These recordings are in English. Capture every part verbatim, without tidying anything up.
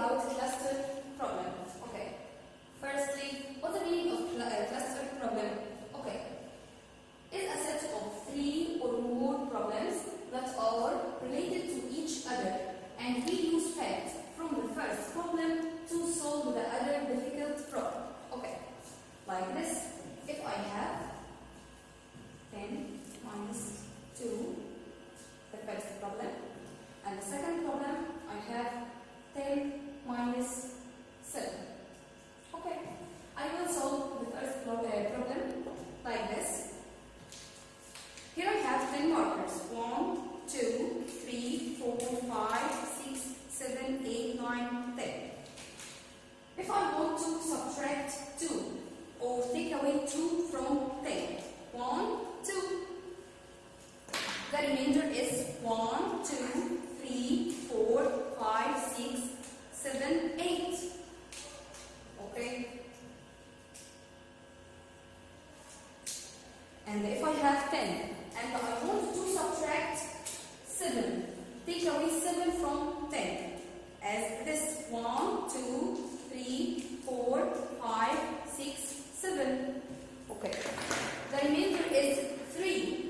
about cluster problem. Okay. Firstly, what's the meaning of cl uh, cluster problem? Okay. Is a set of three or more problems that are related to each other, and we use facts from the first problem to solve the other difficult problem. Okay. Like this, if I have ten minus two, the first problem, and the second problem I have ten minus seven. Okay, I will solve the first problem like this. Here I have ten markers. one, two, three, four, five, six, seven, eight, nine, ten. If I want to subtract two or take away two from ten, one, two. The remainder is one, two, three, four, five, six, seven, eight. Okay. And if I have ten and I want to subtract seven, take away seven from ten, as this one, two, three, four, five, six, seven. Okay. The remainder is three.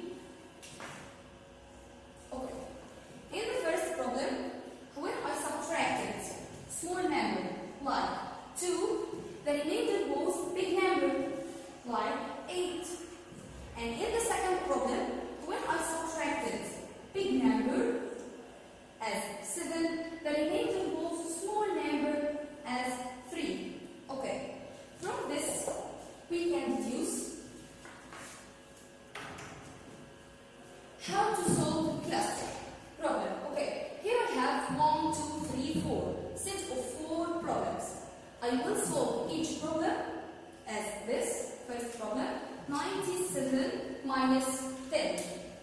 Okay. In the first problem, when I subtracted small number like two, the remainder was big number like eight. And in the second problem, when I subtracted big number as seven, the remainder was small number as three. Okay. From this, we can deduce how to solve cluster problem. Okay, here I have one, two, three, four, set of four problems. I will solve each problem as this. First problem, ninety-seven minus ten.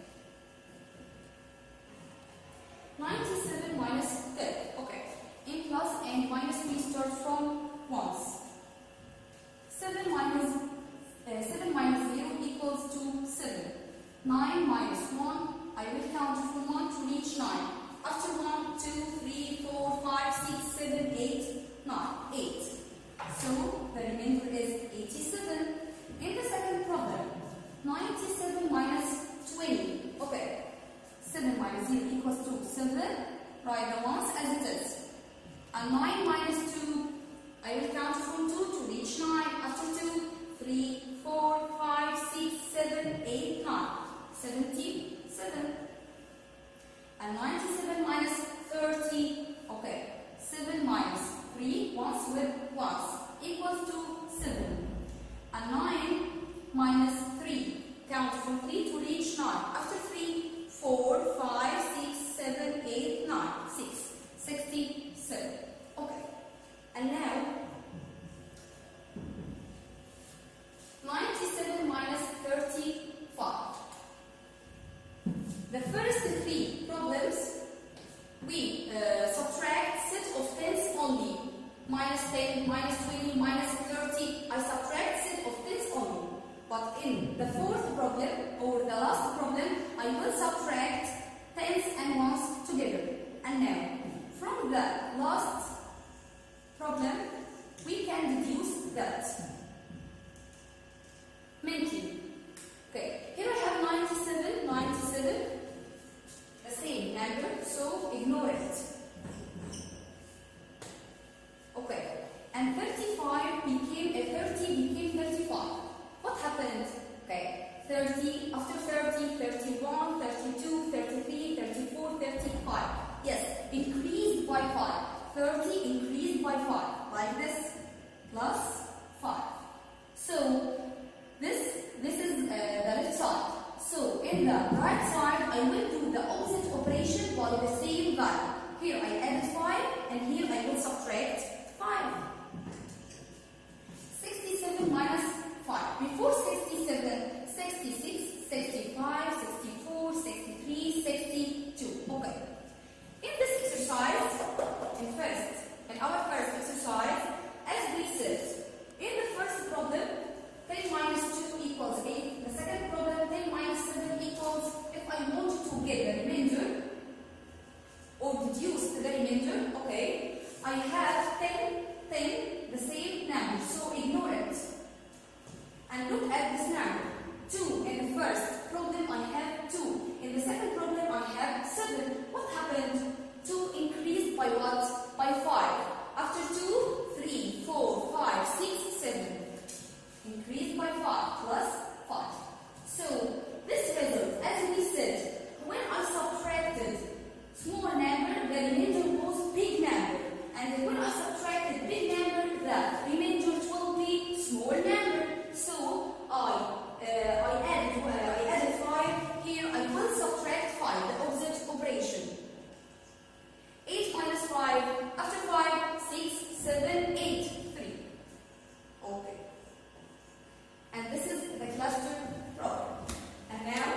ninety-seven minus ten. Okay, in plus and minus we start from ones. seven minus uh, seven minus zero equals to seven. nine minus one, I will count from one to reach nine. After one, two, three, four, five, six, seven, eight, nine. eight. So the remainder is eighty-seven. In the second problem, ninety-seven minus twenty. Okay. seven minus zero equals to seven. Write the ones as it is. And nine minus two, I will count from two to reach nine. After two, three, four, five, six, seven, eight, nine. seventy-seven. And ninety-seven minus thirty. Okay. seven minus three, ones with ones, equals to seven. And nine minus three. Count from three to reach nine. After three, four, five, six, seven, eight, nine. six. sixty-seven. Okay. And now, ninety-seven minus thirty-five. The first three problems, we uh, subtract set of tens only. Minus ten, minus twenty, minus thirty. I subtract set of tens only. But in the fourth problem, or the last problem, I will subtract tens and ones together. And now, from the last problem, we can deduce that. Mentally. Okay, here I have ninety-seven, ninety-seven, the same number, so ignore it. Okay, and thirty-five became a thirty became thirty-five. What happened? Okay, thirty, after thirty, thirty-one, thirty-two, thirty-three, thirty-four, thirty-five. Yes, increased by five. thirty increased by five, like this, plus five. So, this, this is uh, the left side. So, in the right side, I will do the opposite operation by the same value. Here I add five, and here I will subtract five. sixty-seven minus five. Before sixty-seven, sixty-six, sixty-five, sixty-four, sixty-three, sixty-two. Okay. In this exercise, in first, in our first exercise, as we said, in the first problem, ten minus two equals eight. The second problem, ten minus seven equals, if I want to get the remainder, or deduce the remainder, okay, I have ten, ten, the same number, so ignore it. And look at this number. two in the first problem I have two. In the second problem I have seven. What happened? two increased by what? By five. After two, three, four, five, six, seven. Increased by five plus five. So this result, as we said, when I subtracted small number, the remainder was big number. And when I subtracted big number, the remainder will be small number. So I uh, I added uh, I added five here. I will subtract five, the opposite operation. eight minus five. After five, six, seven, eight, three. Okay. And this is the cluster problem. And now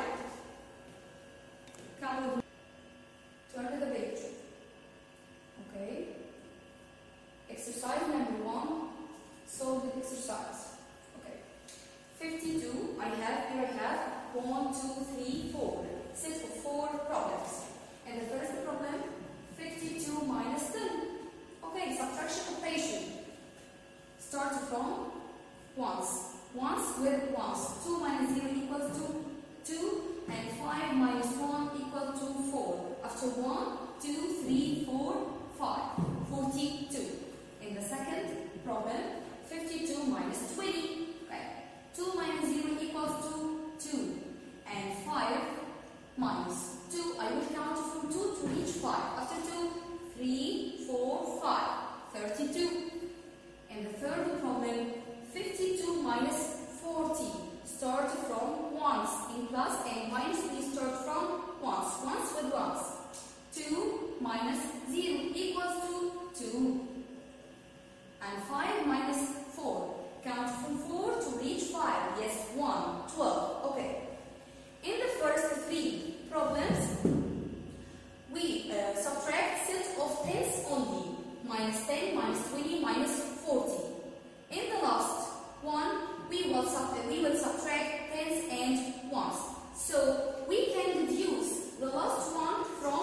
come with me. Turn to the page. Okay. Exercise number one. Solve the exercise. fifty-two, I have, here I have one, two, three, four. Set of four problems. And the first problem, fifty-two minus ten. Okay, subtraction operation. Start from ones. Ones with ones. two minus zero equals to two. And five minus one equals to four. After one, two, three, four, five. forty-two. In the second problem, fifty-two minus twenty. two minus zero equals to two. And five minus two. I will count from two to reach five. After two, three, four, five. thirty-two. And the third problem, fifty-two minus forty. Start from ones in plus and minus. We start from ones. Ones with ones. two minus zero equals to two. And five minus four. Count from four to reach five. Yes, one, twelve. Okay. In the first three problems, we uh, subtract set of tens only. Minus ten, minus twenty, minus forty. In the last one, we will, sub we will subtract tens and ones. So we can deduce the last one from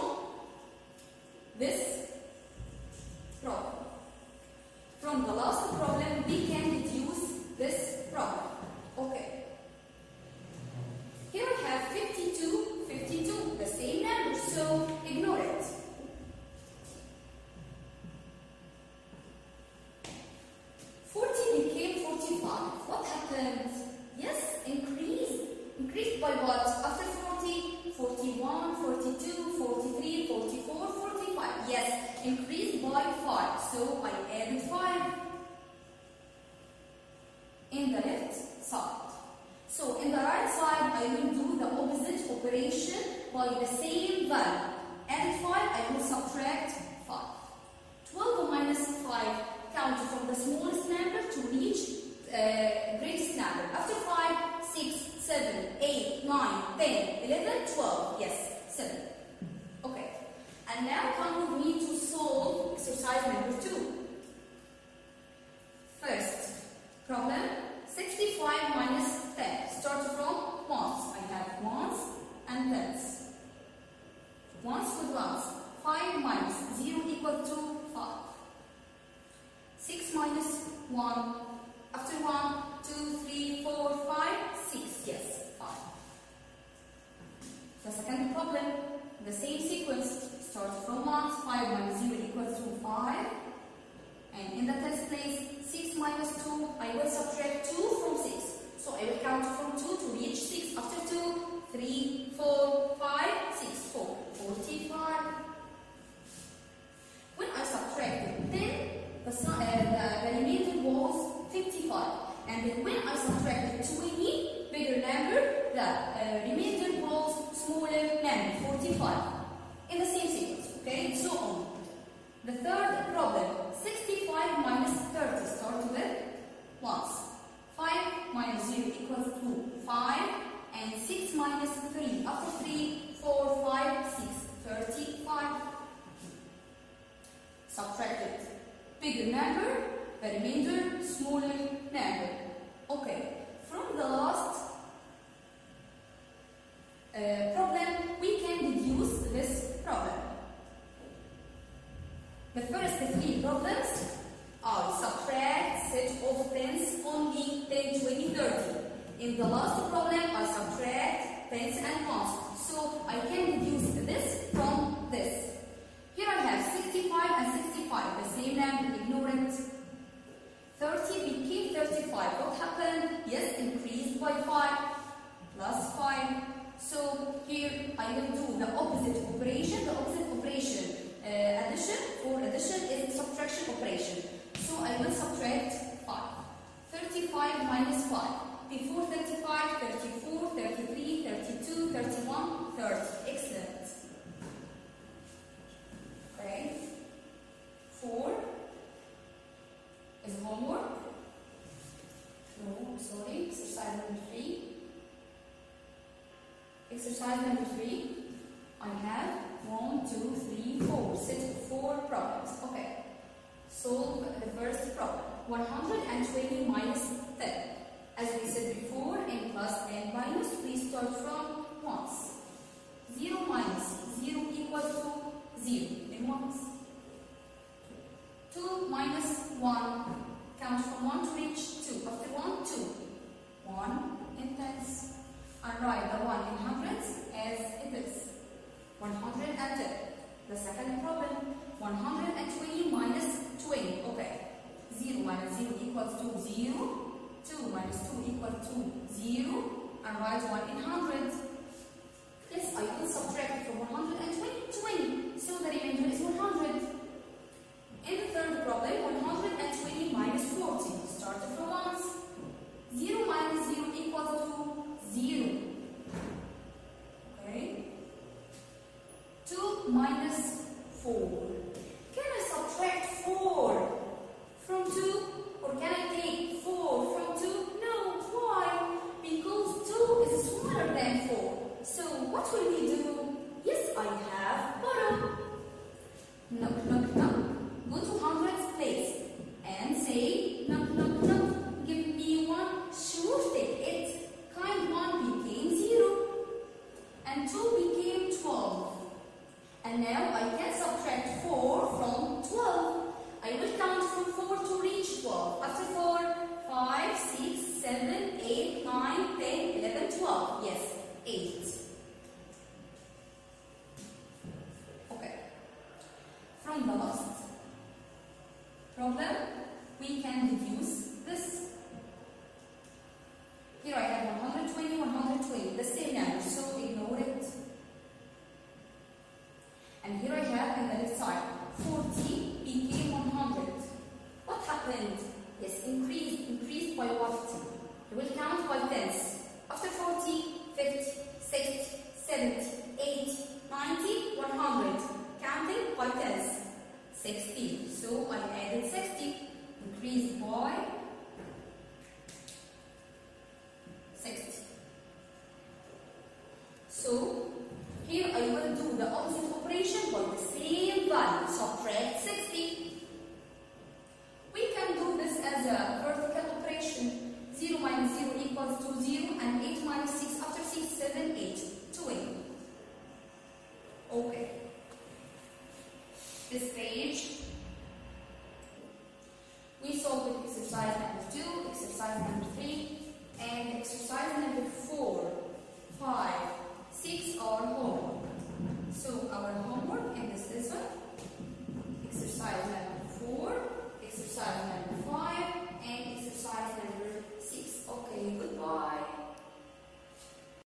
this problem. From the last problem, we can deduce this problem. Okay. Here I have fifty-two, fifty-two, the same number, so ignore it. forty became forty-five. What happened? Yes, increased. Increased by what? After forty, forty-one, forty-two, forty-three, forty-four, forty-five. Yes, increased by five. So I added five in the left side. So in the right side, I will do the opposite operation by the same value. Add five, I will subtract five. twelve minus five, count from the smallest number to reach uh, greatest number. After five, six, seven, eight, nine, ten, eleven, twelve. Yes, seven. Okay. And now come with me to solve exercise number two. First problem, sixty-five minus ten. Start from ones. I have ones and tens. Ones with ones. five minus zero equals to five. six minus one. After one, two, three, four, five, six. Yes, five. The second problem, the same sequence. Start from ones. five minus zero equals to five. And in the test place, six minus two, I will subtract two from six. So I will count from two to reach six. After two, three, four, five, six, four. forty-five. When I subtracted ten, the, uh, the, the remainder was fifty-five. And then when I subtracted twenty, bigger number, the uh, remainder was smaller number, forty-five. In the same sequence, okay, and so on. The third problem, sixty-five minus thirty. Start with ones. five minus zero equals to five. And six minus three. After three, four, five, six. thirty-five. Subtracted. Bigger number, the remainder, smaller number. Okay, from the last uh, problem, we can deduce this problem. The first three problems With the last problem, I subtract tens and ones. So I can reduce this from this. Here I have sixty-five and sixty-five, the same number, ignore it. thirty became thirty-five. What happened? Yes, increased by five, plus five. So here I will do the opposite operation. The opposite operation, uh, addition, for addition is subtraction operation. So I will subtract five. thirty-five minus five. Before thirty-five, thirty-four, thirty-three, thirty-two, thirty-one, thirty. Excellent. Okay. four is homework. No, sorry. Exercise number three. Exercise number three. I have one, two, three, four. Set of four problems. Okay. Solve the first problem. one hundred twenty minus ten. As we said before, in plus and minus, we start from ones. zero minus zero equals to zero in ones. two minus one, count from one to reach two. After one, two. one in tens. And write the one in hundreds as it is. one hundred ten. The second problem, one hundred twenty minus twenty. Okay. zero minus zero equals to zero. two minus two equals to zero. And write one in hundred. Yes, I will subtract from one hundred twenty, twenty. So the remainder is one hundred. In the third problem, one hundred twenty minus forty. Started from ones. zero minus zero equals to zero. Okay. two minus four. Can I subtract four from two? Or can I take four from two? No. Why? Because two is smaller than four. So what will we do? Yes, I have bottom. Knock, knock, knock. Go to hundreds place and say knock, knock, knock. Give me one. Sure, take it. Kind one became zero. And two became twelve. And now I can subtract four from twelve. I will count from four to reach twelve. After four, five, six, seven, eight, nine, ten, eleven, twelve. Yes, eight. Okay. From the last problem, we can reduce this. Here I have one hundred twenty, one hundred twenty, the same number, so ignore it. And here I have on the left side, forty became one hundred. What happened? Yes, increased, increased by what? You will count by tens. After forty, fifty, sixty, seventy, eighty, ninety, one hundred. Counting by tens. sixty. So I added sixty. Increased by sixty. So here I will do the opposite operation by the same value. Subtract sixty. We can do this as a vertical operation. zero minus zero equals to zero and eight minus six after six, seven, eight, twenty. Okay. This page. We solved exercise number two, exercise number three, and exercise number four, five, six are homework. So our homework